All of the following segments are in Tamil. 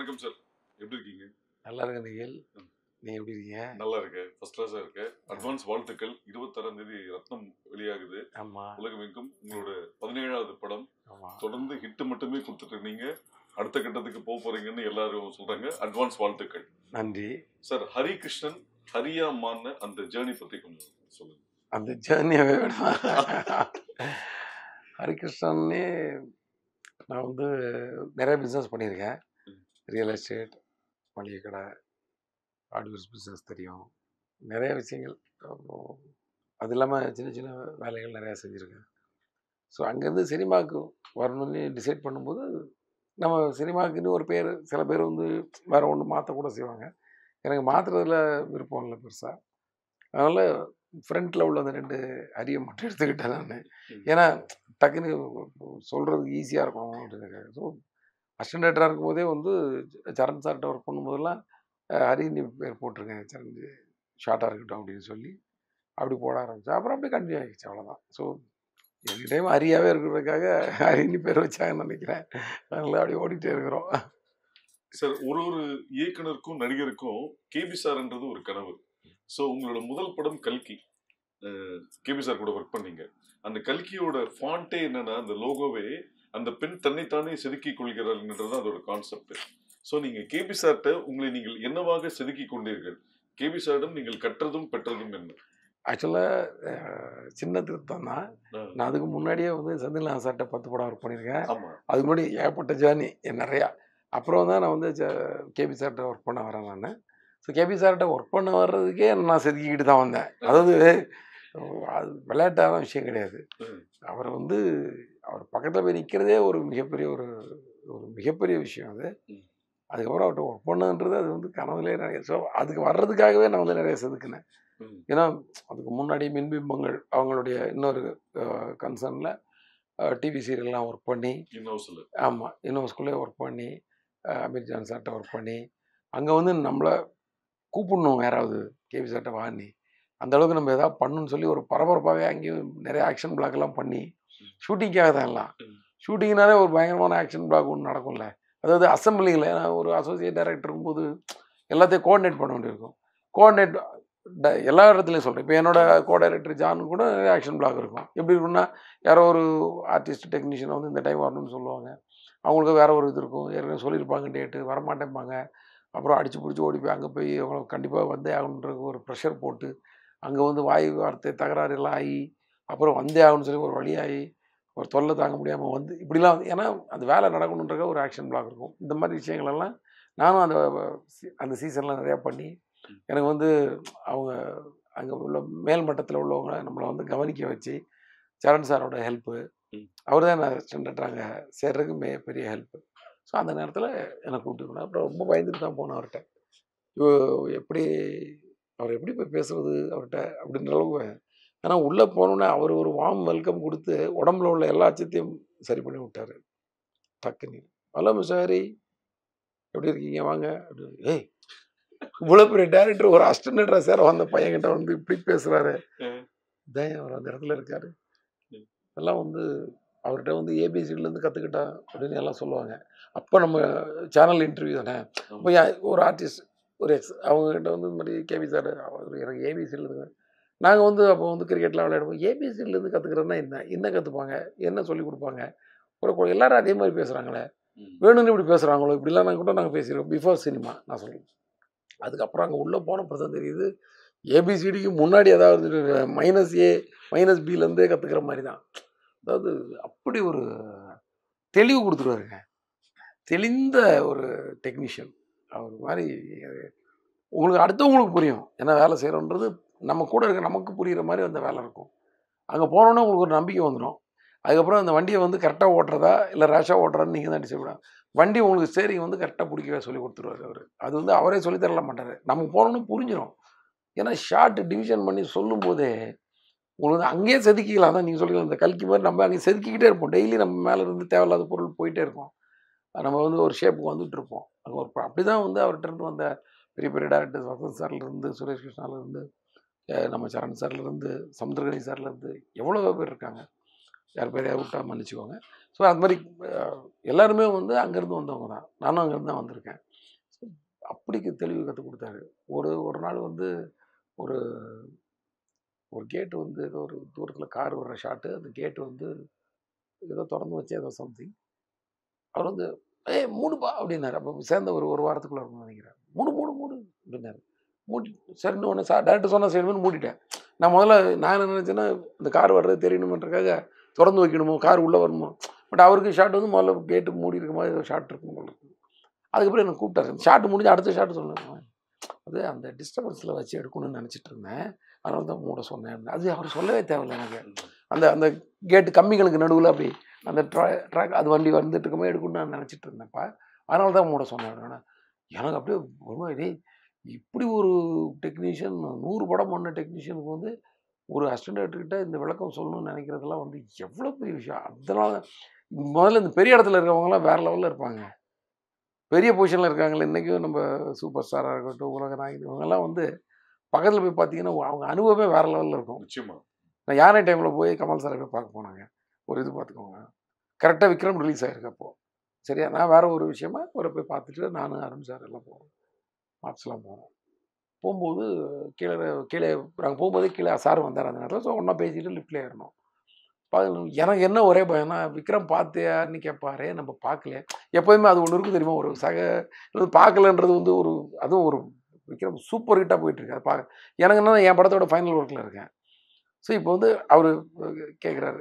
வணக்கம் சார். எப்படி இருக்கீங்க? நல்லா இருக்கு நிகில். நீ எப்படி இருக்கீங்க? நல்லா இருக்கு. ஃபர்ஸ்ட் கிளாஸா இருக்கு. அட்வான்ஸ் வாழ்த்துக்கள். 26ஆம் தேதி ரத்னம் வெளியாகுது. ஆமா. உலகமெங்கும் உங்களோட 17வது படம். ஆமா. தொடர்ந்து ஹிட் மட்டுமே கொடுத்துட்டு இருக்கீங்க. அடுத்த கட்டத்துக்கு போறீங்கன்னு எல்லாரும் சொல்றாங்க. அட்வான்ஸ் வாழ்த்துக்கள். நன்றி சார். ஹரி கிருஷ்ணன் ஹரியா மான்ன அந்த ஜேர்னி பத்தி கொஞ்சம் சொல்லுங்க. அந்த ஜேர்னியாவே வேணும். ஹரிகிருஷ்ணன்னே நான் வந்து நிறைய பிஸ்னஸ் பண்ணியிருக்கேன். ரியல் எஸ்டேட், மளிகை கடை, ஹார்ட்வேர்ஸ் பிஸ்னஸ் தெரியும், நிறைய விஷயங்கள். அது இல்லாமல் சின்ன சின்ன வேலைகள் நிறையா செஞ்சுருக்கேன். ஸோ அங்கேருந்து சினிமாவுக்கு வரணும்னு டிசைட் பண்ணும்போது நம்ம சினிமாவுக்குன்னு ஒரு பேர், சில பேர் வந்து வேறு ஒன்று மாற்றக்கூட செய்வாங்க. எனக்கு மாற்றுறதுல விருப்பம் இல்லை பெருசாக. அதனால் ஃப்ரண்ட்டில் உள்ள அந்த 2 அரியை மட்டும் எடுத்துக்கிட்டேன் நான். ஏன்னா டக்குன்னு சொல்கிறதுக்கு ஈஸியாக இருக்கும் அப்படின்னுக்காக. ஸோ அசிஸ்டன்ட் டேரக்டராக இருக்கும்போதே வந்து சரண் சார்கிட்ட ஒர்க் பண்ணும்போதெல்லாம் ஹரி நீ பேர் போட்டிருக்கேன், சரண் ஷார்ட்டாக இருக்கட்டும் அப்படின்னு சொல்லி அப்படி போட ஆரம்பித்தேன். அப்புறம் அப்படியே கண்டினியூ ஆகிடுச்சு, அவ்வளோதான். ஸோ எனி டைம் ஹரியாகவே இருக்கிறதுக்காக ஹரின்னு பேர் வச்சாங்கன்னு நினைக்கிறேன். அதனால் அப்படியே ஓடிட்டே இருக்கிறோம். சார், ஒரு இயக்குனருக்கும் நடிகருக்கும் கேபி சார்ன்றது ஒரு கனவு. ஸோ உங்களோட முதல் படம் கல்கி. கேபி சார் கூட ஒர்க் பண்ணீங்க. அந்த கல்கியோட ஃபாண்டே என்னன்னா, அந்த லோகோவே அந்த பெண் தன்னைத்தானே செதுக்கிக் கொள்கிறாள்ன்றது அதோட கான்செப்ட். ஸோ நீங்க கேபி சார்ட்ட உங்களை நீங்கள் என்னவாக செதுக்கிக் கொண்டீர்கள்? கேபி சாரிடம் நீங்கள் கற்றதும் பெற்றதும் என்ன? ஆக்சுவலாக சின்ன திருத்தம் தான். நான் அதுக்கு முன்னாடியே வந்து செந்தில்நாதன் சார்கிட்ட 10 படம் ஒர்க் பண்ணியிருக்கேன். அதுக்கு முன்னாடி ஏகப்பட்ட ஜேர்னி நிறையா. அப்புறம் தான் நான் வந்து கேபி சார்கிட்ட ஒர்க் பண்ண வரேன் நான். ஸோ கேபி சார்கிட்ட ஒர்க் பண்ண வர்றதுக்கே நான் செதுக்கிக்கிட்டு தான் வந்தேன். அதாவது அது விளையாட்டான விஷயம் கிடையாது. அவரை வந்து அவர் பக்கத்தில் போய் நிற்கிறதே ஒரு மிகப்பெரிய விஷயம் அது. அதுக்கப்புறம் அவர்கிட்ட ஒர்க் பண்ணன்றது அது வந்து கனவுலேயே நிறைய. ஸோ அதுக்கு வர்றதுக்காகவே நான் வந்து நிறைய செதுக்கினேன். ஏன்னா அதுக்கு முன்னாடி மின்பிம்பங்கள் அவங்களுடைய இன்னொரு கன்சர்னில் டிவி சீரியல்லாம் ஒர்க் பண்ணி, ஆமாம் இன்னோஸ்குள்ளே ஒர்க் பண்ணி, அமீர் ஜான் சார்கிட்ட ஒர்க் பண்ணி, அங்கே வந்து நம்மளை கூப்பிடணும் யாராவது கேபி சார்கிட்ட வாங்கி, அந்த அளவுக்கு நம்ம எதாவது பண்ணணும்னு சொல்லி ஒரு பரபரப்பாகவே அங்கேயும் நிறைய ஆக்ஷன் பிளாக்லாம் பண்ணி, ஷூட்டிங்காக தான் எல்லாம். ஷூட்டிங்னாலே ஒரு பயங்கரமான ஆக்ஷன் பிளாக் ஒன்று நடக்கும்ல. அதாவது அசம்பிளிங்கில் ஒரு அசோசியேட் டைரக்டர் இருக்கும்போது எல்லாத்தையும் கோஆர்டினேட் பண்ண வேண்டியிருக்கும். கோஆர்டினேட் எல்லா இடத்துலையும் சொல்கிறேன். இப்போ என்னோட கோ டைரக்டர் ஜான் கூட நிறைய ஆக்ஷன் பிளாக் இருக்கும். எப்படி இருக்குன்னா, யாரோ ஒரு ஆர்டிஸ்ட் டெக்னீஷியனை வந்து இந்த டைம் வரணும்னு சொல்லுவாங்க. அவங்களுக்கு வேறு ஒரு இது இருக்கும். ஏற்கனவே சொல்லியிருப்பாங்க டேட்டு, வரமாட்டேன்பாங்க. அப்புறம் அடித்து பிடிச்சி ஓடி போய் அங்கே போய் அவங்கள கண்டிப்பாக வந்தே ஆகணுன்ற ஒரு ப்ரெஷர் போட்டு, அங்கே வந்து வாய் வார்த்தை தகராறு எல்லாம் ஆகி, அப்புறம் வந்தே ஆகணும்னு சொல்லி ஒரு வழியாகி, ஒரு தொல்லை தாங்க முடியாமல் வந்து இப்படிலாம் வந்து, ஏன்னா அந்த வேலை நடக்கணுன்றக்க ஒரு ஆக்ஷன் பிளாக் இருக்கும். இந்த மாதிரி விஷயங்களெல்லாம் நானும் அந்த சீசனில் நிறையா பண்ணி, எனக்கு வந்து அவங்க அங்கே உள்ள மேல் மட்டத்தில் உள்ளவங்க நம்மளை வந்து கவனிக்க வச்சு, சரண் சாரோட ஹெல்ப்பு, அவர் தான் நான் ஸ்டாண்டர்ட் அங்கே சேர்றதுக்கு பெரிய ஹெல்ப்பு. ஸோ அந்த நேரத்தில் என்னை கூப்பிட்டுக்கணும். அப்புறம் ரொம்ப பயந்துட்டு தான் போனேன் அவர்கிட்ட. அவர் எப்படி போய் பேசுறது அவர்கிட்ட அப்படின்ற அளவுக்கு. ஆனால் உள்ளே போனோன்னே அவர் ஒரு வார்ம் வெல்கம் கொடுத்து உடம்புல உள்ள எல்லா அச்சத்தையும் சரி பண்ணி விட்டார் டக்குன்னு. ஹலோ மிஸ்டர் ஹரி, எப்படி இருக்கீங்க வாங்க அப்படின்னு. ஏய், இவ்வளோ பெரிய டேரக்டர் ஒரு அசிஸ்டன்ட் சார் வந்த பையன்கிட்ட வந்து இப்படி பேசுகிறாரு. தான் அவர் அந்த இடத்துல இருக்காரு. எல்லாம் வந்து அவர்கிட்ட வந்து ஏபிசிலேருந்து கற்றுக்கிட்டா அப்படின்னு எல்லாம் சொல்லுவாங்க. அப்போ நம்ம சேனல் இன்டர்வியூ தானே. அப்போ ஒரு ஆர்டிஸ்ட் ஒரு அவங்ககிட்ட வந்து இந்த மாதிரி கேபி சார் எனக்கு ஏபிசிலேருந்து, நாங்கள் வந்து அப்போ வந்து கிரிக்கெட்லாம் விளையாடுவோம். ஏபிசிலேருந்து கற்றுக்கிறதுனா என்ன கற்றுப்பாங்க, என்ன சொல்லி கொடுப்பாங்க, கூட எல்லாரும் அதே மாதிரி பேசுகிறாங்களே, வேணும்னு இப்படி பேசுகிறாங்களோ, இப்படிலாம் நாங்கள் கூட நாங்கள் பேசிடுவோம் பிஃபோர் சினிமா நான் சொல்லுவேன். அதுக்கப்புறம் அங்கே உள்ளே போன தான் தெரியுது, ஏபிசிடிக்கு முன்னாடி ஏதாவது -A -Bலேருந்தே கற்றுக்கிற மாதிரி தான். அதாவது அப்படி ஒரு தெளிவு கொடுத்துருவாருங்க. தெளிந்த ஒரு டெக்னீஷியன் அவர் மாதிரி. உங்களுக்கு அடுத்தவங்களுக்கு புரியும் ஏன்னா வேலை செய்கிறோன்றது, நம்ம கூட இருக்க நமக்கு புரிகிற மாதிரி அந்த வேலை இருக்கும். அங்கே போனோன்னே உங்களுக்கு ஒரு நம்பிக்கை வந்துடும். அதுக்கப்புறம் அந்த வண்டியை வந்து கரெக்டாக ஓட்டுறதா இல்லை ரேஷாக ஓட்டுறான்னு நீங்கள் தான் டிசைட் பண்ணலாம். வண்டி உங்களுக்கு ஸ்டேரிங் வந்து கரெக்டாக பிடிக்கவே சொல்லி கொடுத்துருவார் அவர். அது வந்து அவரே சொல்லித்தரல மாட்டார், நமக்கு போனோன்னு புரிஞ்சிடும். ஏன்னா ஷார்ட் டிவிஷன் பண்ணி சொல்லும் போதே உங்களுக்கு அங்கேயே செதுக்கிக்கலாம். தான் நீங்கள் சொல்லிக்கலாம், இந்த கல்கி மாதிரி நம்ம அங்கே செதுக்கிக்கிட்டே இருப்போம். டெய்லி நம்ம மேலே இருந்து தேவையில்லாத பொருள் போயிட்டே இருக்கும். நம்ம வந்து ஒரு ஷேப்புக்கு வந்துட்டு இருப்போம். அங்கே ஒரு அப்படி தான் வந்து அவர்கிட்ட இருந்து வந்த பெரிய பெரிய டேரக்டர்ஸ், வசந்த் சார்லேருந்து, சுரேஷ் கிருஷ்ணாலேருந்து, நம்ம சரண் சார்லேருந்து, சமுத்திரகனி சார்லேருந்து எவ்வளோ பேர் இருக்காங்க. யார் பேரையா விட்டா மன்னிச்சுக்கோங்க. ஸோ அது மாதிரி எல்லாருமே வந்து அங்கேருந்து வந்தவங்க தான். நானும் அங்கேருந்து தான் வந்திருக்கேன். அப்படிக்கு தெளிவு கற்றுக் கொடுத்தாரு. ஒரு நாள் வந்து ஒரு ஒரு கேட்டு வந்து ஏதோ ஒரு தூரத்தில் கார் வர்ற ஷாட்டு. அந்த கேட்டு வந்து ஏதோ திறந்து வச்சு ஏதோ சம்திங். அவர் வந்து ஏய் மூடுப்பா அப்படின்னாரு. அப்போ சேர்ந்த ஒரு வாரத்துக்குள்ள இருக்கும்னு நினைக்கிறேன். மூடு மூடு மூடு அப்படின்னாரு. மூடி சரின்னு ஒன்று டேரக்டர் சொன்னால் செய்யணும்னு மூடிட்டேன். நான் முதல்ல நான் என்ன நினச்சேன்னா இந்த கார் வர்றது தெரியணுமன்றக்காக திறந்து வைக்கணுமோ கார் உள்ளே வரணுமோ. பட் அவருக்கு ஷாட் வந்து முதல்ல கேட்டு மூடி இருக்க மாதிரி ஏதோ ஷாட் இருக்கும் போல இருக்கு. அதுக்கப்புறம் எனக்கு கூப்பிட்டாரு. ஷாட் முடிஞ்சு அடுத்த ஷாட் சொன்னேன். அது அந்த டிஸ்டர்பன்ஸில் வச்சு எடுக்கணும்னு நினச்சிட்டு இருந்தேன். அதனால தான் மூட சொன்னேன். அது அவர் சொல்லவே தேவையில்லை எனக்கு. அந்த அந்த கேட்டு கம்மிகளுக்கு நடுவில் அப்படி அந்த ட்ராக் அது வண்டி வந்துட்டு இருக்கமே எடுக்கணும்னு நான் நினச்சிட்டு இருந்தேன்ப்பா. அதனால தான் மூட சொன்னேன். எனக்கு அப்படியே ஒரு மாதிரி இப்படி ஒரு டெக்னீஷியன் 100 படம் பண்ண டெக்னீஷியனுக்கு வந்து ஒரு அசிஸ்டன்ட் டைரக்டர்கிட்ட இந்த விளக்கம் சொல்லணும்னு நினைக்கிறதெல்லாம் வந்து எவ்வளோ பெரிய விஷயம். அதனால முதல்ல இந்த பெரிய இடத்துல இருக்கிறவங்களாம் வேறு லெவலில் இருப்பாங்க. பெரிய பொசிஷனில் இருக்காங்களே இன்றைக்கும் நம்ம சூப்பர் ஸ்டாராக இருக்கட்டும், உலக நாயகன் இவங்கெல்லாம் வந்து பக்கத்தில் போய் பார்த்தீங்கன்னா அவங்க அனுபவமே வேறு லெவலில் இருக்கும். நிச்சயமா. நான் யானை டைமில் போய் கமல் சாரை போய் பார்க்க போனாங்க. ஒரு இது பார்த்துக்கோங்க. கரெக்டாக விக்ரம் ரிலீஸ் ஆகிருக்கு அப்போது. சரியா நான் வேறு ஒரு விஷயமா அவரை போய் பார்த்துட்டு நானும் அருண் சார் எல்லாம் போகிறோம். மாப்ஸ்லாம் போகிறோம். போகும்போது கீழே கீழே நாங்கள் போகும்போதே கீழே சார் வந்தார் அந்த நேரத்தில். ஸோ ஒன்றா பேசிட்டு லிஃப்ட்டில் ஏறினோம். எனக்கு என்ன ஒரே பயம்னா விக்ரம் பார்த்தியான்னு கேட்பாரு. நம்ம பார்க்கலையே. எப்போதுமே அது ஒன்று இருக்கும் தெரியுமா, ஒரு பார்க்கலன்றது வந்து ஒரு அதுவும் ஒரு விக்ரம் சூப்பர் ஹிட்டாக போயிட்டுருக்கு. அது எனக்கு என்ன என் படத்தோட ஃபைனல் ஒர்க்கில் இருக்கேன். ஸோ இப்போ வந்து அவர் கேட்குறாரு,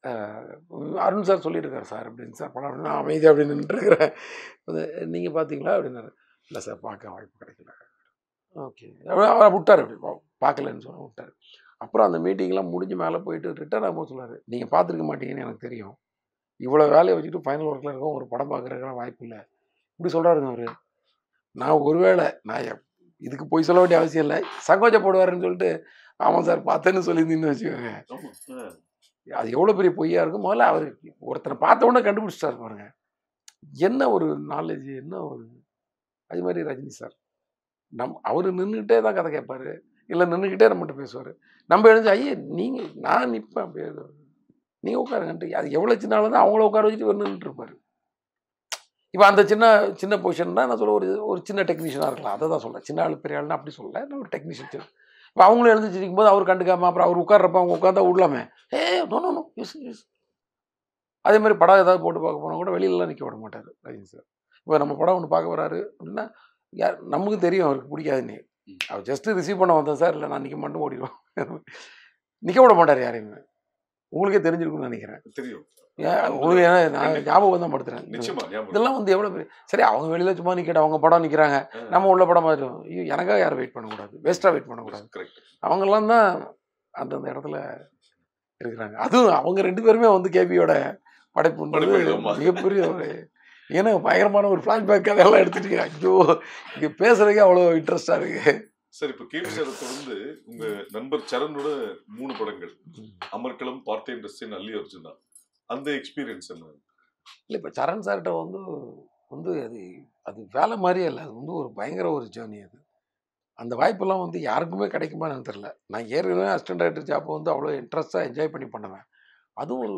அருண் சார் சொல்லியிருக்காரு சார் அப்படின்னு. சார் படம் நான் அமைதியாக அப்படின்னு நின்றுருக்கிறேன். நீங்கள் பார்த்தீங்களா அப்படின்னாரு. இல்லை சார் பார்க்க வாய்ப்பு கிடைக்கல. ஓகே அவரை விட்டார். அப்படி பார்க்கலன்னு சொல்ல விட்டார். அப்புறம் அந்த மீட்டிங்லாம் முடிஞ்சு மேலே போயிட்டு ரிட்டர்ன் ஆகும்போது சொன்னார், நீங்கள் பார்த்துருக்க மாட்டீங்கன்னு எனக்கு தெரியும். இவ்வளோ வேலையை வச்சுட்டு ஃபைனல் ஒர்க்கில் இருக்கோம், ஒரு படம் பார்க்குறதுக்கெல்லாம் வாய்ப்பு இல்லை. இப்படி சொல்கிறாருங்க அவர். நான் ஒருவேளை நான் இதுக்கு போய் சொல்ல வேண்டிய அவசியம் இல்லை, சங்கோச்சப்படுவாருன்னு சொல்லிட்டு ஆமாம் சார் பார்த்தேன்னு சொல்லியிருந்தீங்கன்னு வச்சுக்கோங்க. அது எவ்வளோ பெரிய பொய்யா இருக்கும். முதல்ல அவர் ஒருத்தனை பார்த்த உடனே கண்டுபிடிச்சிட்டாரு பாருங்க. என்ன ஒரு நாலேஜ், என்ன ஒரு. அது மாதிரி ரஜினி சார் அவர் நின்றுக்கிட்டே தான் கதை கேட்பாரு, இல்லை நின்றுக்கிட்டே நம்மகிட்ட பேசுவார். நம்ம எழுந்து ஐயே நீங்கள் நான் நிற்பேன் அப்படியே நீங்கள் உட்காருங்கன்ட்டு. அது எவ்வளோ சின்ன தான் அவங்கள உட்கார வச்சுட்டு இவர் நின்றுட்டுருப்பார். இப்போ அந்த சின்ன பொசிஷன்னா நான் சொல்ல ஒரு சின்ன டெக்னீஷியனாக இருக்கலாம். அதை தான் சொல்கிறேன். சின்ன ஆள் பெரிய ஆள்னா அப்படி சொல்லலை, நான் ஒரு டெக்னீஷியன். இப்போ அவங்களும் எழுந்துச்சு இருக்கும்போது அவர் கண்டுக்காமல் அப்புறம் அவர் உட்கார்றப்ப அவங்க உட்காந்தா விடலாமே. No use use. அதே மாதிரி படம் ஏதாவது போட்டு பார்க்க போனால் கூட வெளியிலலாம் நிற்க விட மாட்டார் ரஜினி சார். இப்போ நம்ம படம் ஒன்று பார்க்க வராரு அப்படின்னா நமக்கு தெரியும் அவருக்கு பிடிக்காதுன்னு. அவர் ஜஸ்ட்டு ரிசீவ் பண்ண வந்தேன் சார், இல்லை நான் நிற்க மாட்டேன் ஓடிடுவோம். நிற்க விட மாட்டார் யாரையுமே. உங்களுக்கே தெரிஞ்சிருக்குன்னு நினைக்கிறேன். தெரியும். உங்களுக்கு நான் ஞாபகம் தான் படுத்துறேன். இதெல்லாம் வந்து எவ்வளோ பெரிய சரி அவங்க வெளியில் சும்மா நிற்கட்டும், அவங்க படம் நிற்கிறாங்க, நம்ம உள்ள படம் மாதிரி எனக்காக யாரும் வெயிட் பண்ணக்கூடாது, வேஸ்ட்டாக வெயிட் பண்ணக்கூடாது. அவங்கெல்லாம் தான் அந்தந்த இடத்துல இருக்கிறாங்க. அதுவும் அவங்க 2 பேருமே வந்து கேபியோட படைப்புன்றது மிகப்பெரிய ஒரு ஏன்னா பயங்கரமான ஒரு ஃப்ளாஷ்பேக் அதெல்லாம் எடுத்துட்டீங்க. ஐயோ இங்கே பேசுறதுக்கே அவ்வளோ இன்ட்ரெஸ்டாக இருக்கு. சார் இப்போ கேபி சாரை தொடர்ந்து உங்க நண்பர் சரணோட 3 படங்கள் அமர்க்களம், பார்த்தேன் ரசித்தேன், அல்லி அர்ஜுனா, அந்த எக்ஸ்பீரியன்ஸ் என்ன? இல்லை இப்போ சரண் சார்கிட்ட வந்து அது வேலை மாதிரியே இல்லை, அது வந்து ஒரு பயங்கர ஒரு ஜேர்னி. அது அந்த வாய்ப்பெல்லாம் வந்து யாருக்குமே கிடைக்குமா எனக்கு தெரியல. நான் ஏற்கனவே அசிஸ்டன்ட் டைரக்டர் ஜாப்பை வந்து அவ்வளோ இன்ட்ரெஸ்ட்டாக என்ஜாய் பண்ணி பண்ணுவேன். அதுவும்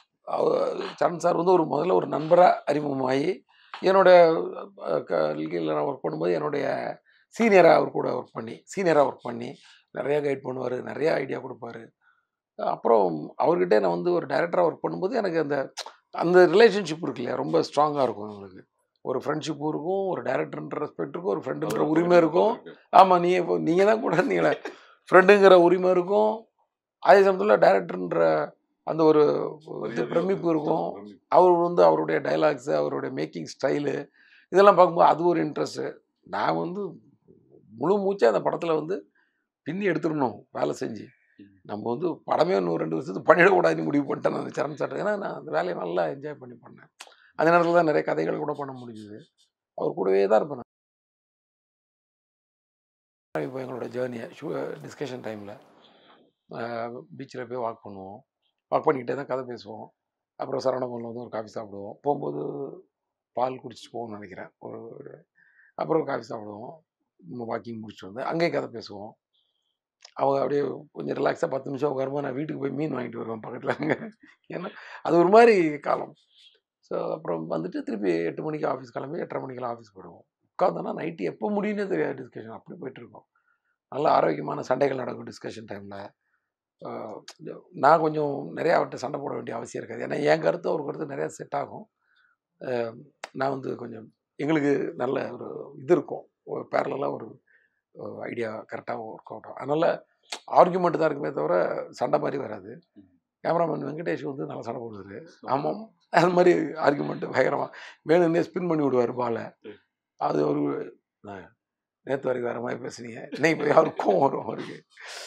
சரண் சார் வந்து முதல்ல ஒரு நண்பராக அறிமுகமாகி என்னுடைய கல்கியில் நான் ஒர்க் பண்ணும்போது என்னுடைய சீனியராக அவர் கூட ஒர்க் பண்ணி நிறையா கைட் பண்ணுவார், நிறையா ஐடியா கொடுப்பாரு. அப்புறம் அவர்கிட்ட நான் வந்து ஒரு டைரக்டராக ஒர்க் பண்ணும்போது எனக்கு அந்த ரிலேஷன்ஷிப் இருக்கு இல்லையா, ரொம்ப ஸ்ட்ராங்காக இருக்கும். எங்களுக்கு ஒரு ஃப்ரெண்ட்ஷிப்பும் இருக்கும், ஒரு டைரக்டர்ன்ற ரெஸ்பெக்ட் இருக்கும், ஒரு ஃப்ரெண்டுன்ற உரிமை இருக்கும். ஆமாம், நீங்கள் தான் கூட நீங்களே ஃப்ரெண்டுங்கிற உரிமை இருக்கும். அதே சமயத்தில் டைரக்டர்ன்ற அந்த ஒரு பிரமிப்பு இருக்கும். அவர் வந்து அவருடைய டைலாக்ஸு, அவருடைய மேக்கிங் ஸ்டைலு இதெல்லாம் பார்க்கும்போது அது ஒரு இன்ட்ரெஸ்ட்டு. நான் வந்து முழு மூச்சாக அந்த படத்தில் வந்து பின்னி எடுத்துடணும் வேலை செஞ்சு. நம்ம வந்து படமே இன்னும் 2 வருஷத்துக்கு பண்ணிடக்கூடாதுன்னு முடிவு பண்ணிட்டேன் நான் சரண் சார். ஏன்னா நான் அந்த வேலையை நல்லா என்ஜாய் பண்ணி பண்ணேன். அந்த நேரத்தில் தான் நிறைய கதைகள் கூட பண்ண முடிஞ்சுது. அவர் கூடவே தான் இருப்பேன். இப்போ எங்களோட ஜேர்னியை டிஸ்கஷன் டைமில் பீச்சில் போய் வாக் பண்ணுவோம். வாக் பண்ணிக்கிட்டே தான் கதை பேசுவோம். அப்புறம் சரவணபவனில் வந்து ஒரு காஃபி சாப்பிடுவோம். போகும்போது பால் குடிச்சிட்டு போவோம்னு நினைக்கிறேன். அப்புறம் காஃபி சாப்பிடுவோம். வாக்கிங் முடிச்சுட்டு வந்து அங்கேயே கதை பேசுவோம். அவங்க அப்படியே கொஞ்சம் ரிலாக்ஸாக 10 நிமிஷம் உட்காரும்போது நான் வீட்டுக்கு போய் மீன் வாங்கிட்டு வருவேன் பக்கத்தில் அங்கே. ஏன்னா அது ஒரு மாதிரி காலம். ஸோ அப்புறம் வந்துட்டு திருப்பி 8 மணிக்கு ஆஃபீஸ் கிளம்பி 8:30 மணிக்கெல்லாம் ஆஃபீஸ் போயிடுவோம். உட்காந்தோன்னா நைட்டு எப்போ முடியுன்னே தெரியாது டிஸ்கஷன் அப்படி போயிட்டுருக்கோம். நல்ல ஆரோக்கியமான சண்டைகள் நடக்கும் டிஸ்கஷன் டைமில். நான் கொஞ்சம் நிறையா அவர்கிட்ட சண்டை போட வேண்டிய அவசியம் இருக்காது. ஏன்னா என் கருத்து ஒரு கருத்து நிறையா செட் ஆகும். நான் வந்து கொஞ்சம் எங்களுக்கு நல்ல ஒரு இது இருக்கும், ஒரு பேரலாக ஒரு ஐடியா கரெக்டாக ஒர்க் அவுட் ஆகும். அதனால் ஆர்குமெண்ட் தான் இருக்குமே தவிர சண்டை மாதிரி வராது. கேமராமேன் வெங்கடேஷ் வந்து நல்லா சண்டை போடுவார். ஆமாம், அது மாதிரி ஆர்குமெண்ட்டு பயங்கரமாக வேணும்னே ஸ்பின் பண்ணி விடுவார் பாலை. அது ஒரு நேற்று வரைக்கும் வேறு மாதிரி பேசுனீங்க, இன்னைக்கு போய் அவருக்கு கோவம் வரும். அவருக்கு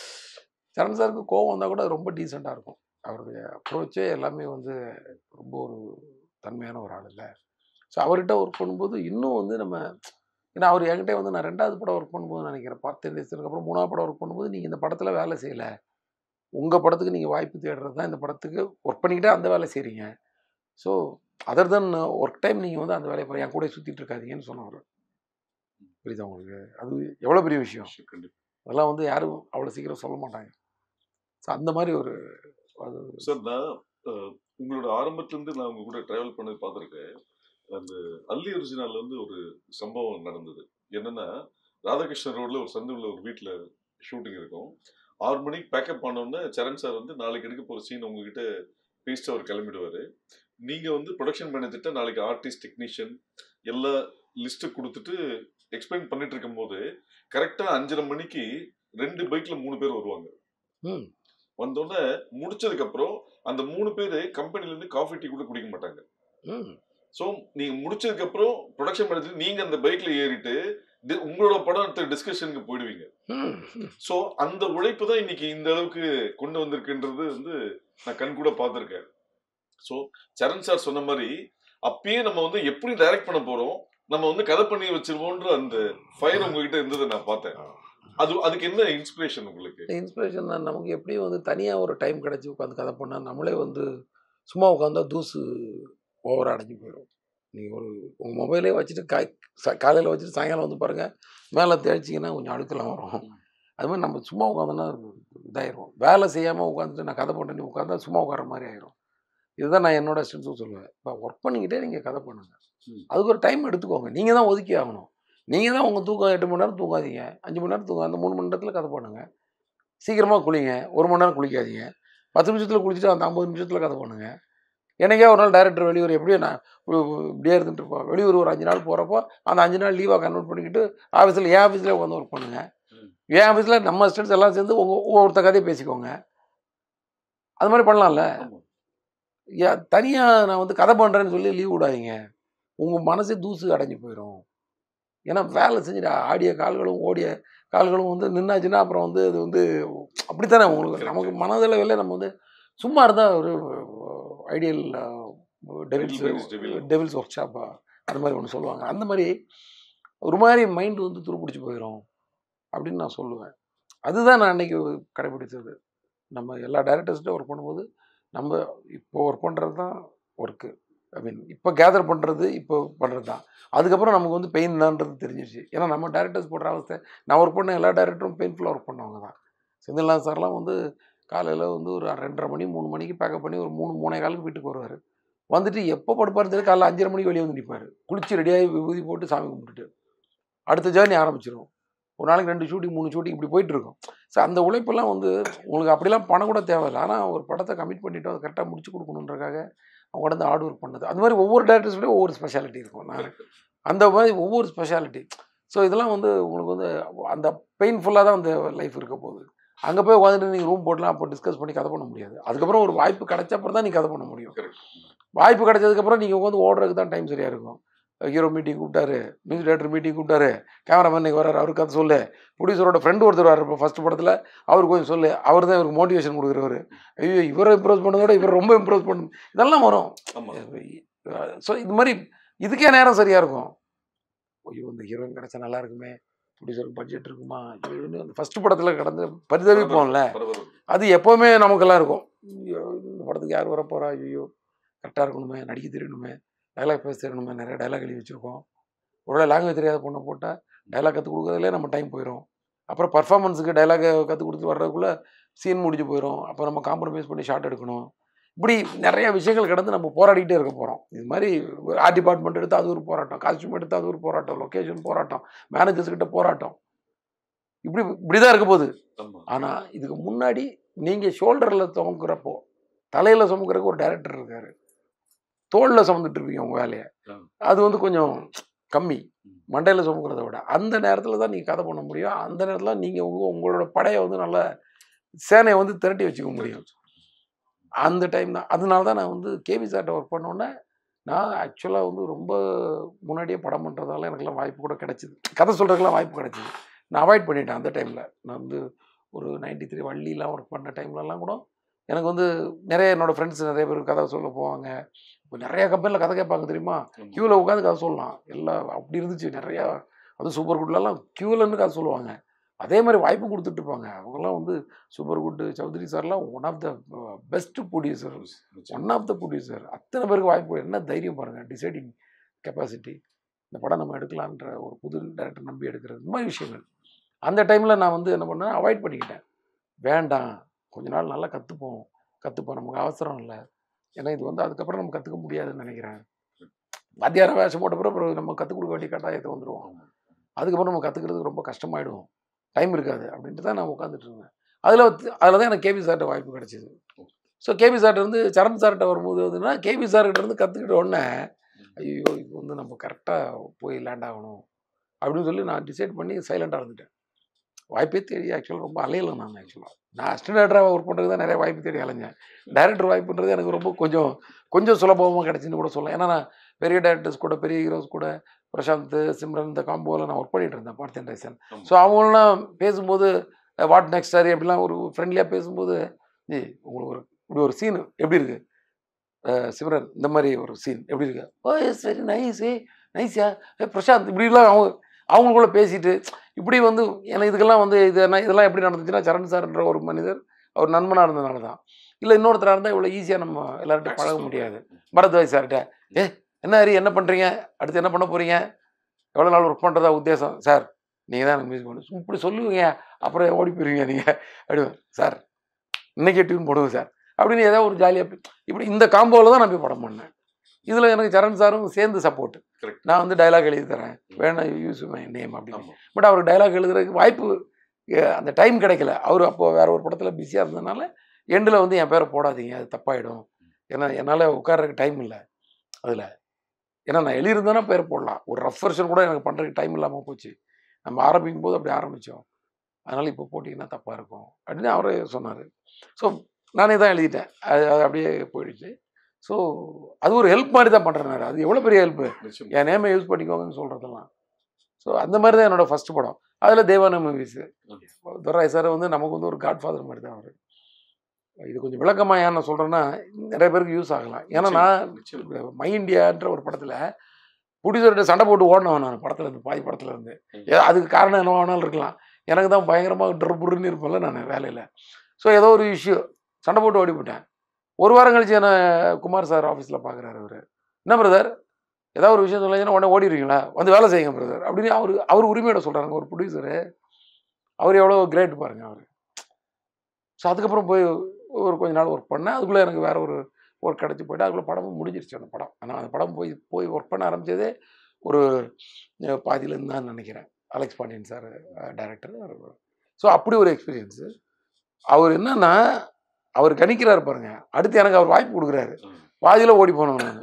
சரண் சாருக்கு கோவம் வந்தால் கூட அது ரொம்ப டீசெண்டாக இருக்கும். அவருடைய அப்ரோச்சே எல்லாமே வந்து ரொம்ப ஒரு தன்மையான ஒரு ஆள் இல்லை. ஸோ அவர்கிட்ட ஒர்க் பண்ணும்போது இன்னும் வந்து நம்ம, ஏன்னா அவர் என்கிட்ட வந்து நான் 2வது படம் ஒர்க் பண்ணும்போது நினைக்கிறேன், 10 தேசத்துக்கு அப்புறம் 3வது படம் ஒர்க் பண்ணும்போது நீங்கள் இந்த படத்தில் வேலை செய்யலை, உங்கள் படத்துக்கு நீங்கள் வாய்ப்பு தேடுறது தான் இந்த படத்துக்கு ஒர்க் பண்ணிக்கிட்டே அந்த வேலை செய்கிறீங்க. So other than work time நீங்கள் வந்து அந்த வேலையை என் கூட சுற்றிட்டு இருக்காதீங்கன்னு சொன்னவர். புரியுதா உங்களுக்கு? அது எவ்வளோ பெரிய விஷயம். அதெல்லாம் வந்து யாரும் அவ்வளோ சீக்கிரம் சொல்ல மாட்டாங்க. ஸோ அந்த மாதிரி ஒரு அது சார். நான் உங்களோட ஆரம்பத்துலேருந்து நான் உங்க கூட ட்ராவல் பண்ணி பார்த்துருக்கேன். அந்த அல்லி ஒரிஜினல்ல வந்து ஒரு சம்பவம் நடந்தது. என்னன்னா, ராதாகிருஷ்ணன் ரோட்ல ஒரு சந்துவில் ஒரு வீட்டில் ஷூட்டிங் இருக்கும். 6 மணிக்கு பேக்கப் ஆனோடனே சரண் சார் வந்து நாளைக்கு எடுக்க போகிற சீன் உங்ககிட்ட பேசிட்டு அவர் கிளம்பிடுவார். நீங்கள் வந்து ப்ரொடக்ஷன் மேனேஜர்கிட்ட நாளைக்கு ஆர்டிஸ்ட், டெக்னீஷியன் எல்லா லிஸ்ட்டு கொடுத்துட்டு எக்ஸ்பிளைன் பண்ணிட்டு இருக்கும் போது கரெக்டாக 5:30 மணிக்கு 2 பைக்கில் 3 பேர் வருவாங்க. வந்தோடனே முடிச்சதுக்கப்புறம் அந்த 3 பேர் கம்பெனிலேருந்து காஃபி டீ கூட குடிக்க மாட்டாங்க. ஸோ நீங்க முடிச்சதுக்கு அப்புறம் ப்ரொடக்ஷன் மேனேஜர் நீங்க அந்த பைக்ல ஏறிட்டு உங்களோட படம் டிஸ்கஷனுக்கு போயிடுவீங்க. ஸோ அந்த உழைப்பு தான் இன்னைக்கு இந்த அளவுக்கு கொண்டு வந்திருக்குன்றது வந்து நான் கண் கூட பார்த்துருக்கேன். ஸோ சரண் சார் சொன்ன மாதிரி அப்பயே நம்ம வந்து எப்படி டைரக்ட் பண்ண போறோம், நம்ம வந்து கதை பண்ணி வச்சிருவோன்ற அந்த ஃபயர் உங்ககிட்ட இருந்ததை நான் பார்த்தேன். அதுக்கு என்ன இன்ஸ்பிரேஷன் உங்களுக்கு? இன்ஸ்பிரேஷன் தான், நமக்கு எப்படியும் வந்து தனியாக ஒரு டைம் கிடச்சி உட்காந்து கதை பண்ணால் நம்மளே வந்து சும்மா உட்காந்தா தூசு ஓவராக அடைஞ்சு போயிடும். நீங்கள் ஒரு உங்கள் மொபைலே வச்சுட்டு காலையில் வச்சுட்டு சாயங்காலம் வந்து பாருங்கள், மேலே தேய்ச்சிங்கன்னா கொஞ்சம் அழுக்கெல்லாம் வரும். அது மாதிரி நம்ம சும்மா உட்காந்தோன்னா இதாயிரும். வேலை செய்யாமல் உட்காந்துட்டு நான் கதை பண்ணி உட்காந்தா சும்மா உட்கார மாதிரி ஆயிரும். இதுதான் நான் என்னோட ஸ்டூடெண்ட்ஸும் சொல்லுவேன். இப்போ ஒர்க் பண்ணிக்கிட்டே நீங்கள் கதை பண்ணுங்கள், அதுக்கு ஒரு டைம் எடுத்துக்கோங்க. நீங்கள் தான் ஒதுக்கி ஆகணும். நீங்கள் தான் உங்கள் தூக்கம் 8 மணி நேரம் தூங்காதீங்க, 5 மணி நேரம் தூங்க, அந்த 3 மணி நேரத்தில் கதை பண்ணுங்கள். சீக்கிரமாக குளிங்க, 1 மணி நேரம் குளிக்காதீங்க, 10 நிமிஷத்தில் குளிச்சுட்டு அந்த 50 நிமிஷத்தில் கதை பண்ணுங்கள். எனக்கே ஒரு நாள் டைரக்டர் வெளியூர் எப்படியோ நான் இப்படியே இருந்துட்டு இருப்போம். வெளியூர் ஒரு 5 நாள் போகிறப்போ அந்த 5 நாள் லீவாக கன்வெர்ட் பண்ணிக்கிட்டு ஆஃபீஸில் என் ஆஃபீஸில் உட்காந்து ஒர்க் பண்ணுங்கள். என் ஆஃபீஸில் நம்ம ஸ்டூடெண்ட்ஸ் எல்லாம் சேர்ந்து ஒவ்வொருத்த கதையை பேசிக்கோங்க. அது மாதிரி பண்ணலாம்ல. தனியாக நான் வந்து கதை பண்ணுறேன்னு சொல்லி லீவ் விடாதீங்க. உங்கள் மனசே தூசு அடைஞ்சு போயிடும். ஏன்னா வேலை செஞ்சுட்டு ஆடிய கால்களும் ஓடிய கால்களும் வந்து நின்னாச்சுன்னா அப்புறம் வந்து அது வந்து அப்படித்தானே உங்களுக்கு நமக்கு மனதளவில் நம்ம வந்து சும்மா இருந்தால் ஒரு ஐடியல் டெவில்ஸ் ஒர்க் ஷாப்பா அது மாதிரி ஒன்று சொல்லுவாங்க. அந்த மாதிரி ஒரு மாதிரி மைண்டு வந்து துருப்பிடிச்சு போயிடும் அப்படின்னு நான் சொல்லுவேன். அதுதான் நான் அன்றைக்கி கடைபிடிச்சது. நம்ம எல்லா டைரக்டர்ஸ்கிட்ட ஒர்க் பண்ணும்போது நம்ம இப்போ ஒர்க் பண்ணுறது தான் ஒர்க்கு. ஐ மீன் இப்போ கேதர் பண்ணுறது இப்போ பண்ணுறது தான். அதுக்கப்புறம் நமக்கு வந்து பெயின் தான்றது தெரிஞ்சிருச்சு. ஏன்னா நம்ம டேரக்டர்ஸ் போடுற அவஸ்தை, நான் ஒர்க் பண்ண எல்லா டேரக்டரும் பெயின்ஃபுல்லாக ஒர்க் பண்ணவங்க தான். செந்தில்நாத் சார்லாம் வந்து காலையில் வந்து ஒரு 2:30 மணி 3 மணிக்கு பேக்கப் பண்ணி ஒரு 3-3:15 வீட்டுக்கு வருவார். வந்துட்டு எப்போ படுப்பாரு தெரியும், காலைல 5:30 மணிக்கு வெளியே வந்து நிற்பார். குளிச்சு ரெடியாகி விபூதி போட்டு சாமி கும்பிட்டுட்டு அடுத்த ஜேர்னி ஆரம்பிச்சிடும். ஒரு நாளைக்கு 2 ஷூட்டிங் 3 ஷூட்டிங் இப்படி போயிட்டுருக்கும். ஸோ அந்த உழைப்பெல்லாம் வந்து உங்களுக்கு அப்படிலாம் பணம் கூட தேவையில்லை. ஆனால் ஒரு படத்தை கமிட் பண்ணிவிட்டு அதை கரெக்டாக முடிச்சு கொடுக்கணுன்றக்காக அவங்க வந்து ஹார்ட் ஒர்க் பண்ணது. அது மாதிரி ஒவ்வொரு டேரக்டர்ஸ்லேயும் ஒவ்வொரு ஸ்பெஷாலிட்டி இருக்கும். நான் அந்த மாதிரி ஒவ்வொரு ஸ்பெஷாலிட்டி. ஸோ இதெல்லாம் வந்து உங்களுக்கு வந்து அந்த பெயின்ஃபுல்லாக தான் அந்த லைஃப் இருக்க போகுது. அங்கே போய் உட்காந்துட்டு நீங்கள் ரூம் போடலாம், அப்போ டிஸ்கஸ் பண்ணி கதை பண்ண முடியாது. அதுக்கப்புறம் ஒரு வாய்ப்பு கிடைச்சப்பறம் தான் நீங்கள் கதை பண்ண முடியும். வாய்ப்பு கிடைச்சதுக்கப்புறம் நீங்கள் உட்காந்து ஓடுறதுக்கு தான் டைம் சரியாக இருக்கும். ஹீரோ மீட்டிங் கூப்பிட்டாரு, மியூசிக் டைரக்டர் மீட்டிங் கூப்பிட்டாரு, கேமராமேன் இன்றைக்கி வர்றாரு, அவருக்கு கதை சொல்லு, ப்ரொடியூசரோட ஃப்ரெண்டு ஒருத்தர் வர்றாரு இப்போ ஃபஸ்ட் படத்தில், அவருக்கு கொஞ்சம் சொல்லு, அவர் தான் இவருக்கு மோட்டிவேஷன் கொடுக்குறவர். ஐயோ இவரை இம்ப்ரூவ் பண்ணதோட இவர் ரொம்ப இம்ப்ரூவ் பண்ணணும், இதெல்லாம் வரும். ஸோ இது மாதிரி இதுக்கே நேரம் சரியாக இருக்கும். ஐயோ இந்த ஹீரோயின் கிடச்சா நல்லா இருக்குமே, ப்ரொடியூசருக்கு பட்ஜெட் இருக்குமா, ஐயோன்னு அந்த ஃபஸ்ட்டு படத்தில் கடந்து பரிதவிப்போம்ல, அது எப்போவுமே நமக்கெல்லாம் இருக்கும். ஐயோ இந்த படத்துக்கு யார் வர போகிறா, ஐயோ கரெக்டாக இருக்கணுமே, நடிக்க தெரியணுமே, டைலாக் பேச தெரியணுமே, நிறைய டைலாக் எழுதி வச்சுருக்கோம். ஒருவேளை லாங்குவேஜ் தெரியாத பொண்ணை போட்டால் டைலாக் கற்றுக் கொடுக்குறதுலே நம்ம டைம் போயிடும். அப்புறம் பர்ஃபார்மன்ஸுக்கு டைலாகை கற்றுக் கொடுத்து வர்றதுக்குள்ளே சீன் முடிஞ்சு போயிடும். அப்போ நம்ம காம்ப்ரமைஸ் பண்ணி ஷார்ட் எடுக்கணும். இப்படி நிறைய விஷயங்கள் கடந்து நம்ம போராடிக்கிட்டே இருக்க போகிறோம். இது மாதிரி ஆர்ட் டிபார்ட்மெண்ட் எடுத்து அது ஒரு போராட்டம், காஸ்டியூம் எடுத்து அது ஒரு போராட்டம், லொக்கேஷன் போராட்டம், மேனேஜர்ஸ் கிட்ட போராட்டம், இப்படிதான் இருக்க போகுது. ஆனால் இதுக்கு முன்னாடி நீங்கள் ஷோல்டரில் சுமக்கிறப்போ, தலையில் சுமக்கிறதுக்கு ஒரு டைரக்டர் இருக்காரு, தோளில் சுமந்துட்டு இருப்பீங்க உங்கள் வேலையை. அது வந்து கொஞ்சம் கம்மி, மண்டையில் சுமக்கிறத விட. அந்த நேரத்தில் தான் நீங்கள் கதை பண்ண முடியும். அந்த நேரத்தில் நீங்கள் உங்களோட படையை வந்து நல்ல சேனையை வந்து திரட்டி வச்சுக்க முடியும். அந்த டைம் தான். அதனால தான் நான் வந்து கேபி சார்ட்ட ஒர்க் பண்ணோன்னே, நான் ஆக்சுவலாக வந்து ரொம்ப முன்னாடியே படம் பண்ணுறதால எனக்குலாம் வாய்ப்பு கூட கிடச்சிது. கதை சொல்கிறதுக்கெலாம் வாய்ப்பு கிடச்சிது. நான் அவாய்ட் பண்ணிட்டேன் அந்த டைமில். நான் வந்து ஒரு 93 வள்ளிலாம் ஒர்க் பண்ண டைம்லலாம் கூட எனக்கு வந்து நிறைய என்னோடய ஃப்ரெண்ட்ஸ் நிறைய பேர் கதை சொல்ல போவாங்க. இப்போ நிறையா கம்பெனியில் கதை கேட்பாங்க தெரியுமா? க்யூவில் உட்காந்து கதை சொல்லலாம். எல்லாம் அப்படி இருந்துச்சு நிறையா. அதுவும் சூப்பர் குட்லலாம் க்யூவில் இருந்து கதை சொல்லுவாங்க. அதே மாதிரி வாய்ப்பு கொடுத்துட்ருப்பாங்க. அவங்கெல்லாம் வந்து சூப்பர் குட் சௌத்ரி சார்லாம் one of the best producer, one of the producer. அத்தனை பேருக்கு வாய்ப்பு. என்ன தைரியம் பாருங்கள், டிசைடிங் கெப்பாசிட்டி. இந்த படம் நம்ம எடுக்கலான்ற ஒரு புது டேரக்டர் நம்பி எடுக்கிறது, இந்த மாதிரி விஷயங்கள். அந்த டைமில் நான் வந்து என்ன பண்ணேன், அவாய்ட் பண்ணிக்கிட்டேன். வேண்டாம், கொஞ்ச நாள் நல்லா கற்றுப்போம், நமக்கு அவசரம் இல்லை. ஏன்னா இது வந்து அதுக்கப்புறம் நம்ம கற்றுக்க முடியாதுன்னு நினைக்கிறேன். வாத்தியார வேஷம் போட்ட பிறகு நம்ம கற்றுக் கொடுக்க வேண்டிய கட்டாயத்தை வந்துடுவோம். அதுக்கப்புறம் நம்ம கற்றுக்கிறதுக்கு ரொம்ப கஷ்டமாயிடும், டைம் இருக்காது அப்படின்ட்டு தான் நான் உட்காந்துட்டு இருந்தேன். அதில் தான் எனக்கு கேபி சார்ட்ட வாய்ப்பு கிடச்சிது. ஸோ கேபி சார்ட்ட இருந்து சரண் சார்கிட்ட வரும்போது வந்துன்னா, கேபி சார்கிட்ட இருந்து கற்றுக்கிட்ட உடனே, ஐயோ இது வந்து நம்ம கரெக்டாக போய் லேண்ட் ஆகணும் அப்படின்னு சொல்லி நான் டிசைட் பண்ணி சைலண்டாக இருந்துட்டேன். வாய்ப்பே தேடி ஆக்சுவலாக ரொம்ப அலையலை. நான் அசிஸ்டன்ட் டேரக்டராக ஒர்க் பண்ணுறது தான் நிறைய வாய்ப்பு தேடி அலைஞ்சேன். டைரக்டர் வாய்ப்புன்றது எனக்கு ரொம்ப கொஞ்சம் சுலபமாக கிடச்சின்னு கூட சொல்லலாம். ஏன்னா நான் பெரிய டைரக்டர்ஸ் கூட, பெரிய ஹீரோஸ் கூட, பிரசாந்த், சிம்ரன், இந்த காம்போவில் நான் ஒர்க் பண்ணிகிட்டு இருந்தேன், பார்த்தேன் ரைசன். ஸோ அவங்களாம் பேசும்போது வாட் நெக்ஸ்ட் சாரி அப்படிலாம் ஒரு ஃப்ரெண்ட்லியாக பேசும்போது, உங்களுக்கு இப்படி ஒரு சீனு எப்படி இருக்குது சிம்ரன், இந்த மாதிரி ஒரு சீன் எப்படி இருக்கு, ஓ எஸ் வெரி நைஸ், நைஸ்யா பிரசாந்த், இப்படிலாம் அவங்களுக்குள்ள பேசிட்டு இப்படி வந்து எனக்கு இதுக்கெல்லாம் வந்து இதெல்லாம் எப்படி நடந்துச்சுன்னா, சரண் சார்ன்ற ஒரு மனிதர் அவர் நண்பனாக இருந்ததுனால தான். இல்லை இன்னொருத்தராக இருந்தால் இவ்வளோ ஈஸியாக நம்ம எல்லார்கிட்ட பழக முடியாது. பரத்வாஜ் சார்கிட்ட என்ன ஹரி என்ன பண்ணுறீங்க, அடுத்து என்ன பண்ண போகிறீங்க, எவ்வளோ நாள் ஒர்க் பண்ணுறதா உத்தேசம், சார் நீங்கள் தான் எனக்கு மியூசிக் பண்ணு இப்படி சொல்லுவீங்க, அப்புறம் ஓடி போயிருவீங்க நீங்கள் அப்படி, சார் இன்னைக்கே டியூன் போடுவோம் சார் அப்படின்னு ஏதாவது ஒரு ஜாலியாக இப்படி இந்த காம்போவில் தான் நான் போய் படம் பண்ணேன். இதில் எனக்கு சரண் சாரும் சேர்ந்து சப்போர்ட். நான் வந்து டைலாக் எழுதி தரேன், வேணா யூஸ் மை நேம் அப்படின்னு. பட் அவருக்கு டைலாக் எழுதுறதுக்கு வாய்ப்பு அந்த டைம் கிடைக்கல. அவர் அப்போது வேற ஒரு படத்தில் பிஸியாக இருந்ததுனால எண்டில் வந்து என் பேரை போடாதீங்க, அது தப்பாயிடும், ஏன்னா என்னால் உட்கார்றதுக்கு டைம் இல்லை அதில். ஏன்னா நான் எழுதியிருந்தேன்னா பேர் போடலாம், ஒரு ரஃப் வெர்ஷன் கூட எனக்கு பண்ணுறதுக்கு டைம் இல்லாமல் போச்சு. நம்ம ஆரம்பிக்கும் போது அப்படி ஆரம்பித்தோம், அதனால் இப்போ போட்டிங்கன்னா தப்பாக இருக்கும் அப்படின்னு அவரே சொன்னார். ஸோ நானே தான் எழுதிட்டேன், அது அப்படியே போயிடுச்சு. ஸோ அது ஒரு ஹெல்ப் மாதிரி தான் பண்ணுறேன். அது எவ்வளோ பெரிய ஹெல்ப்பு, என் நேமை யூஸ் பண்ணிக்கோங்கன்னு சொல்கிறதெல்லாம். ஸோ அந்த மாதிரி தான் என்னோடய ஃபஸ்ட்டு படம். அதில் தேவான மூவிஸு. துரை சார் வந்து நமக்கு வந்து ஒரு காட்ஃபாதர் மாதிரி தான் அவர். இது கொஞ்சம் விளக்கமாக ஏன் நான் சொல்கிறேன்னா, நிறைய பேருக்கு யூஸ் ஆகலாம். ஏன்னா நான் மை இண்டியான்ற ஒரு படத்தில் ப்ரொடியூசர்கிட்ட சண்டை போட்டு ஓடினவன் நான் படத்தில் இருந்து, பாதி படத்தில் இருந்து. அதுக்கு காரணம் என்ன வேணாலும் இருக்கலாம், எனக்கு தான் பயங்கரமாக ட்ருன்னு இருப்பேன்ல நான் வேலையில். ஸோ ஏதோ ஒரு இஷ்யூ சண்டை போட்டு ஓடி போட்டேன். ஒரு வாரம் கழிச்சு என்ன குமார் சார் ஆஃபீஸில் பார்க்குறாரு. அவர் என்ன பிரதர் ஏதாவது ஒரு விஷயம் சொல்லிங்கன்னா உடனே ஓடிடுவீங்களா, வந்து வேலை செய்யுங்க பிரதர் அப்படின்னு அவர் உரிமையோட சொல்கிறாங்க. ஒரு ப்ரொடியூசரு, அவர் எவ்வளோ கிரேட் பாருங்கள் அவர். ஸோ அதுக்கப்புறம் போய் ஒரு கொஞ்ச நாள் ஒர்க் பண்ணேன். அதுக்குள்ளே எனக்கு வேறு ஒரு ஒர்க் கிடச்சி போய்ட்டு அதுக்குள்ளே படமும் முடிஞ்சிருச்சு அந்த படம். ஆனால் அந்த படம் போய் ஒர்க் பண்ண ஆரம்பித்ததே ஒரு பாதியிலேருந்து தான் நினைக்கிறேன். Alex Pandian sir director. So அப்படி ஒரு எக்ஸ்பீரியன்ஸு. அவர் என்னன்னா அவர் கணிக்கிறார் பாருங்க, அடுத்து எனக்கு அவர் வாய்ப்பு கொடுக்குறாரு. பாதியில் ஓடி போனவன் நான்.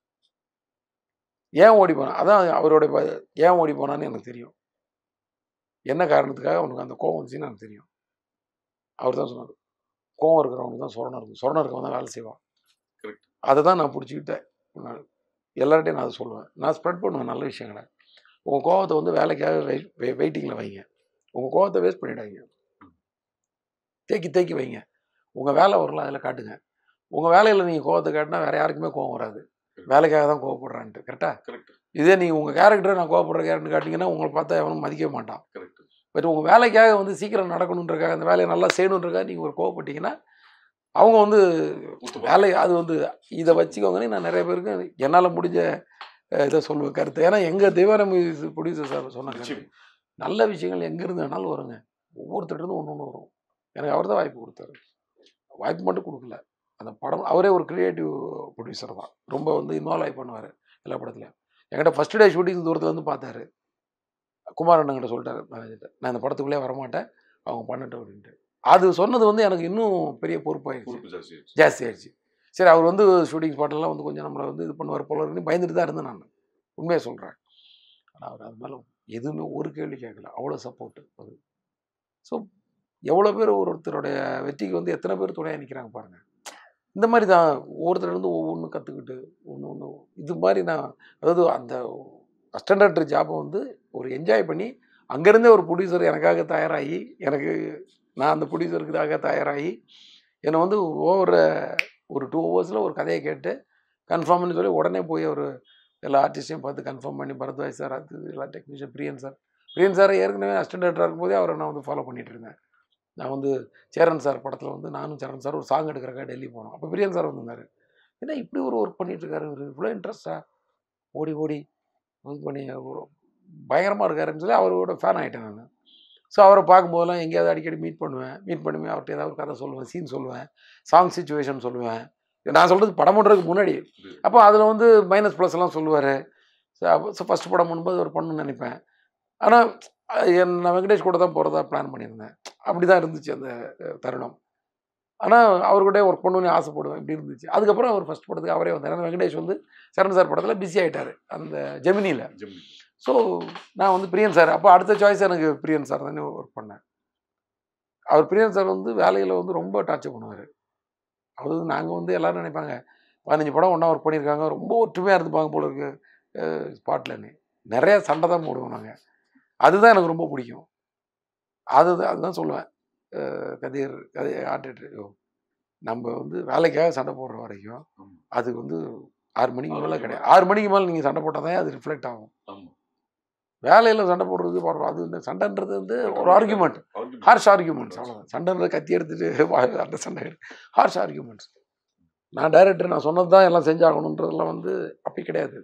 ஏன் ஓடி போனேன், அதான் அவரோட ஏன் ஓடி போனான்னு எனக்கு தெரியும். என்ன காரணத்துக்காக அவனுக்கு அந்த கோவம் வந்துச்சுன்னு எனக்கு தெரியும். அவர் தான் சொன்னார், கோவம் இருக்கிறவனுக்கு தான் சொரணம் இருக்கும், சொரணம் இருக்கவன் தான் வேலை செய்வான். அதை தான் நான் பிடிச்சிக்கிட்டேன். எல்லார்ட்டையும் நான் அதை சொல்லுவேன், நான் ஸ்ப்ரெட் பண்ணுவேன் நல்ல விஷயங்களை. உங்கள் கோவத்தை வந்து வேலைக்காக வெயிட்டிங்கில் வைங்க, உங்கள் கோவத்தை வேஸ்ட் பண்ணிடாதீங்க, தேக்கி வைங்க. உங்கள் வேலை வரலாம் அதில் காட்டுங்க. உங்கள் வேலையில் நீங்கள் கோவத்தை காட்டினா வேறு யாருக்குமே கோவம் வராது, வேலைக்காக தான் கோவப்படுறான்ட்டு. கரெக்டாக? இதே நீங்கள் உங்கள் கேரக்டரை நான் கோவப்படுற கேரக்டர் காட்டிங்கன்னா உங்களை பார்த்தா எவனும் மதிக்கவே மாட்டான். பட் உங்கள் வேலைக்காக வந்து சீக்கிரம் நடக்கணுன்றக்காக, அந்த வேலையை நல்லா செய்யணுன்றக்காக நீங்கள் ஒரு கோவப்பட்டீங்கன்னா அவங்க வந்து வேலை அது வந்து இதை வச்சுக்கோங்கன்னு நான் நிறைய பேருக்கு என்னால் முடிஞ்ச இதை சொல்லுவேன் கருத்து. ஏன்னா எங்கள் தேவான ப்ரொடியூசர் சார் சொன்னாங்க, நல்ல விஷயங்கள் எங்கேருந்து வேணாலும் வருங்க, ஒவ்வொருத்தர்கிட்ட ஒன்று ஒன்று வரும். எனக்கு அவர் தான் வாய்ப்பு கொடுத்தாரு. வாய்ப்பு மட்டும் கொடுக்கல, அந்த படம் அவரே ஒரு கிரியேட்டிவ் ப்ரொடியூசர் தான். ரொம்ப வந்து இன்வால்வ் ஆகி பண்ணுவார் எல்லா படத்துலையும். என்கிட்ட ஃபஸ்ட் டே ஷூட்டிங் தூரத்தில் வந்து பார்த்தாரு. குமார் அண்ணங்கிட்ட சொல்லிட்டாரு மேனேஜர்கிட்ட, நான் இந்த படத்துக்குள்ளே வரமாட்டேன், அவங்க பண்ணட்டும் அப்படின்ட்டு. அது சொன்னது வந்து எனக்கு இன்னும் பெரிய பொறுப்பாகிடுச்சு, ஜாஸ்தி ஆயிடுச்சு. சரி, அவர் வந்து ஷூட்டிங் ஸ்பாட்டெல்லாம் வந்து கொஞ்சம் நம்மளை வந்து இது பண்ணுவார் போல இருக்குன்னு பயந்துட்டு தான் இருந்தேன் நான், உண்மையை சொல்கிறேன். ஆனால் அவர் அது மேலே எதுவுமே ஒரு கேள்வி கேட்கல, அவ்வளோ சப்போர்ட்டு அது. ஸோ எவ்வளோ பேர் ஒருத்தருடைய வெற்றிக்கு வந்து எத்தனை பேர் துணையாக நிற்கிறாங்க பாருங்கள். இந்த மாதிரி தான் ஒவ்வொருத்தர் ஒவ்வொன்றும் கற்றுக்கிட்டு ஒன்று இது மாதிரி நான், அதாவது அந்த அசிஸ்டன்ட் டைரக்டர் ஜாப்பை வந்து ஒரு என்ஜாய் பண்ணி, அங்கேருந்தே ஒரு ப்ரொடியூசர் எனக்காக தயாராகி, நான் அந்த ப்ரொடியூசருக்காக தயாராகி என்னை வந்து ஒரு 2 ஹவர்ஸில் ஒரு கதையை கேட்டு கன்ஃபார்ம்னு சொல்லி உடனே போய் ஒரு எல்லா ஆர்டிஸ்டையும் பார்த்து கன்ஃபார்ம் பண்ணி, பரத்வாஜ் சார், அது எல்லா டெக்னீஷியன், பிரியன் சார் ஏற்கனவே அசிஸ்டன்ட் டைரக்டராக இருக்கும்போதே அவரை நான் வந்து ஃபாலோ பண்ணிகிட்டு இருந்தேன். நான் வந்து சேரன் சார் படத்தில் வந்து நானும் சேரன் சார் ஒரு சாங் எடுக்கிறக்காக டெல்லி போனோம். அப்போ பிரியன் சார் வந்திருந்தார். ஏன்னா இப்படி ஒரு ஒர்க் பண்ணிகிட்ருக்காரு, இவ்வளோ இன்ட்ரெஸ்ட்டாக ஓடி இது பண்ணி பயங்கரமாக இருக்காருன்னு சொல்லி அவரோட ஃபேன் ஆகிட்டேன் நான். ஸோ அவரை பார்க்கும்போதெல்லாம் எங்கேயாவது அடிக்கடி மீட் பண்ணுவேன், அவர்கிட்ட ஏதாவது ஒரு கதை சொல்லுவேன், சீன் சொல்லுவேன், சாங் சிச்சுவேஷன் சொல்லுவேன். நான் சொல்கிறது படம் பண்ணுறதுக்கு முன்னாடி. அப்போ அதில் வந்து மைனஸ் ப்ளஸ்லாம் சொல்லுவார். ஸோ ஃபஸ்ட்டு படம் பண்ணும்போது ஒரு பண்ணணும்னு நினைப்பேன். ஆனால் நான் வெங்கடேஷ் கூட தான் போகிறதா பிளான் பண்ணியிருந்தேன். அப்படி தான் இருந்துச்சு அந்த தருணம். ஆனால் அவர்கிட்டே ஒர்க் பண்ணணும்னு ஆசைப்படுவேன், இப்படி இருந்துச்சு. அதுக்கப்புறம் அவர் ஃபஸ்ட் படத்துக்கு அவரே வந்தார். ஏன்னா வெங்கடேஷ் வந்து சரண் சார் படத்தில் பிஸி ஆகிட்டார் அந்த ஜெமினியில். ஸோ நான் வந்து பிரியன் சார், அப்போ அடுத்த சாய்ஸ் எனக்கு பிரியன் சார் தானே ஒர்க் பண்ணேன். அவர் பிரியன் சார் வந்து வேலையில் வந்து ரொம்ப டார்ச்சர் பண்ணுவார். அதாவது நாங்கள் வந்து எல்லோரும் நினைப்பாங்க 15 படம் ஒன்றா ஒர்க் பண்ணியிருக்காங்க, ரொம்ப ஒற்றுமையாக இருந்துப்பாங்க போல இருக்கு ஸ்பாட்லன்னு. நிறையா சண்டை தான் போடுவோம் நாங்கள். அதுதான் எனக்கு ரொம்ப பிடிக்கும். அதுதான் சொல்லுவேன், கதிர் ஆர்டிஸ்ட் நம்ம வந்து வேலைக்காக சண்டை போடுற வரைக்கும் அது வந்து 6 மணிக்கு மேலே கிடையாது. 6 மணிக்கு மேலே நீங்கள் சண்டை போட்டால் தான் அது ரிஃப்ளெக்ட் ஆகும். வேலையில் சண்டை போடுறது அது இந்த சண்டைன்றது வந்து ஒரு ஆர்கியூமெண்ட், ஹார்ஷ் ஆர்கியூமெண்ட்ஸ், அவ்வளோதான். சண்டைன்ற கத்தி எடுத்துகிட்டு அந்த சண்டை ஹார்ஷ் ஆர்கியூமெண்ட்ஸ். நான் டைரக்டர் நான் சொன்னது தான் எல்லாம் செஞ்சாகணுன்றதெல்லாம் வந்து அப்படி கிடையாது.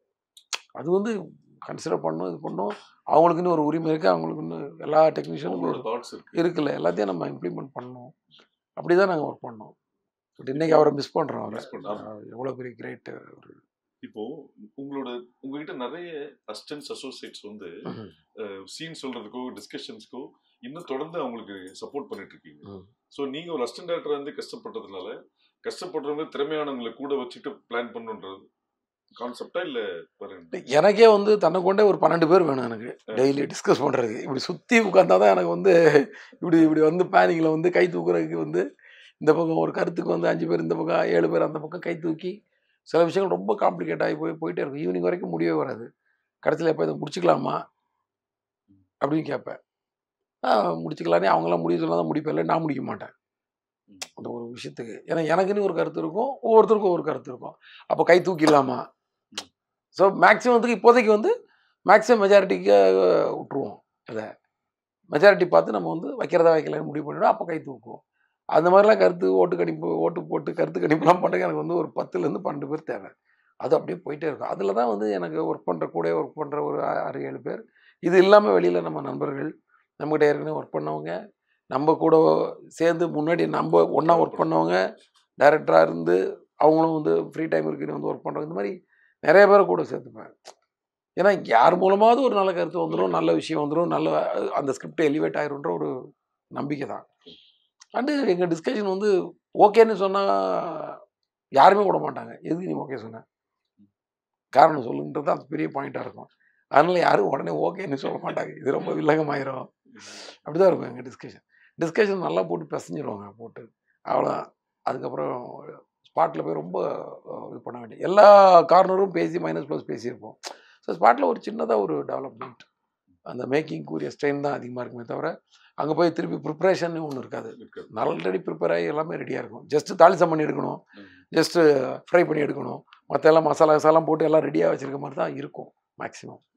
அது வந்து கன்சிடர் பண்ணணும், இது பண்ணணும். அவங்களுக்குன்னு ஒரு உரிமை இருக்குது, அவங்களுக்குன்னு எல்லா டெக்னீஷியனுக்கும் இருக்குல்ல, எல்லாத்தையும் நம்ம இம்ப்ளிமெண்ட் பண்ணணும். அப்படி தான் நாங்கள் ஒர்க் பண்ணோம். பட் இன்றைக்கி அவரை மிஸ் பண்ணுறோம். எவ்வளோ பெரிய கிரேட். இப்போ உங்ககிட்ட நிறைய அசிஸ்டன்ட்ஸ் அசோசியேட்ஸ் வந்து சீன் சொல்றதுக்கோ டிஸ்கஷன்ஸ்க்கோ இன்னும் தொடர்ந்து அவங்களுக்கு சப்போர்ட் பண்ணிட்டு இருக்கீங்க. ஸோ நீங்க ஒரு அசிஸ்டன்ட் டைரக்டர் வந்து கஷ்டப்பட்டதுனால கஷ்டப்படுறவங்க திறமையானவங்களை கூட வச்சுட்டு பிளான் பண்ணுன்றது கான்செப்டா இல்ல? எனக்கே வந்து தன்னை கொண்டே ஒரு 12 பேர் வேணும் எனக்கு டெய்லி டிஸ்கஸ் பண்றதுக்கு. இப்படி சுத்தி உட்கார்ந்தாதான் எனக்கு வந்து இப்படி வந்து பேனிங்ல வந்து கை தூக்குறதுக்கு வந்து இந்த பக்கம் ஒரு கருத்துக்கு வந்து 5 பேர், இந்த பக்கம் 7 பேர் அந்த பக்கம் கை தூக்கி சில விஷயங்கள் ரொம்ப காம்ப்ளிகேட் ஆகி போயிட்டே இருக்கும். ஈவினிங் வரைக்கும் முடியவே வராது. கடைசியில் எப்போ இதை முடிச்சுக்கலாமா அப்படின்னு கேட்பேன். முடிச்சுக்கலானே அவங்களாம் முடிய சொன்னால் தான் முடிப்பேன், இல்லை நான் முடிக்க மாட்டேன் அந்த ஒரு விஷயத்துக்கு. ஏன்னா எனக்குன்னு ஒரு கருத்து இருக்கும், ஒவ்வொருத்தருக்கும் ஒரு கருத்து இருக்கும். அப்போ கை தூக்கிடலாமா? ஸோ மேக்ஸிமத்துக்கு இப்போதைக்கு வந்து மேக்ஸிமம் மெஜாரிட்டிக்கு விட்டுருவோம். அதை மெஜாரிட்டி பார்த்து நம்ம வந்து வைக்கிறதா வைக்கலன்னு முடிவு பண்ணிவிடும். அப்போ கை தூக்குவோம். அந்த மாதிரிலாம் ஓட்டு போட்டு கருத்து கணிப்புலாம் பண்ணுறதுக்கு எனக்கு வந்து ஒரு 10லேருந்து 12 பேர் தேவை. அது அப்படியே போயிட்டே இருக்கும். அதில் தான் வந்து எனக்கு ஒர்க் பண்ணுற ஒரு 6-7 பேர். இது இல்லாமல் வெளியில் நம்ம நண்பர்கள், நம்மகிட்ட ஏற்கனவே ஒர்க் பண்ணவங்க, நம்ம கூட சேர்ந்து முன்னாடி நம்ம ஒன்றா ஒர்க் பண்ணவங்க, டைரக்டராக இருந்து அவங்களும் வந்து ஃப்ரீ டைம் இருக்குன்னு வந்து ஒர்க் பண்ணுறவங்க, இந்த மாதிரி நிறைய பேரை கூட சேர்த்துப்பேன். ஏன்னா யார் மூலமாவது ஒரு நல்ல கருத்து வந்துடும், நல்ல விஷயம் வந்துடும், நல்ல அந்த ஸ்கிரிப்ட் எலிவேட் ஆகிருன்ற ஒரு நம்பிக்கை தான். அண்டு எங்கள் டிஸ்கஷன் வந்து ஓகேன்னு சொன்னால் யாருமே விட மாட்டாங்க. எதுக்கு நீ ஓகே சொன்ன, காரணம் சொல்லுன்றது தான் பெரிய பாயிண்ட்டாக இருக்கும். அதனால் யாரும் உடனே ஓகேன்னு சொல்ல மாட்டாங்க. இது ரொம்ப வில்லங்கமாயிரும். அப்படி தான் இருக்கும் எங்கள் டிஸ்கஷன் நல்லா போட்டு பிசைஞ்சிருவாங்க போட்டு, அவ்வளோதான். அதுக்கப்புறம் ஸ்பாட்டில் போய் ரொம்ப இது பண்ண வேண்டிய எல்லா கார்னரும் பேசி மைனஸ் ப்ளஸ் பேசியிருப்போம். ஸோ ஸ்பாட்டில் ஒரு சின்னதாக ஒரு டெவலப்மெண்ட், அந்த மேக்கிங்குரிய ஸ்ட்ரெயின் தான் அதிகமாக இருக்குமே தவிர அங்கே போய் திருப்பி ப்ரிப்பரேஷன் ஒன்று இருக்காது. ஆல்ரெடி ப்ரிப்பேர் ஆகி எல்லாமே ரெடியாக இருக்கும். ஜஸ்ட்டு தாளிசம் பண்ணி எடுக்கணும், ஜஸ்ட்டு ஃப்ரை பண்ணி எடுக்கணும், மற்ற எல்லாம் மசாலாலாம் போட்டு எல்லாம் ரெடியாக வச்சுருக்க மாதிரி தான் இருக்கும் மேக்ஸிமம்.